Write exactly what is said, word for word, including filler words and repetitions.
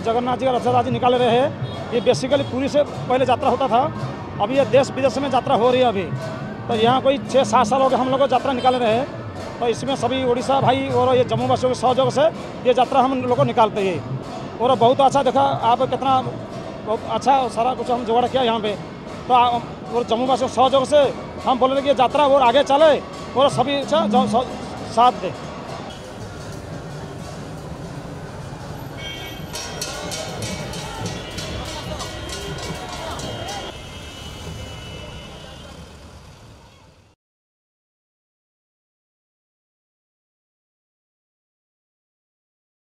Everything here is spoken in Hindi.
जगन्नाथ जी का रथ यात्रा निकाल रहे हैं। ये बेसिकली पूरी से पहले यात्रा होता था, अभी ये देश विदेश में यात्रा हो रही है अभी। तो यहाँ कोई छः सात साल हो गए हम लोग यात्रा निकाल रहे हैं। तो इसमें सभी उड़ीसा भाई और ये जम्मू वासियों के सहयोग से ये यात्रा हम लोग को निकालते हैं। और बहुत अच्छा देखा आप कितना बहुत अच्छा सारा कुछ हम जुगाड़ किया यहाँ पे। तो और जम्मू वासियों के सहयोग से हम बोल रहे कि ये यात्रा और आगे चले और सभी अच्छा साथ दे।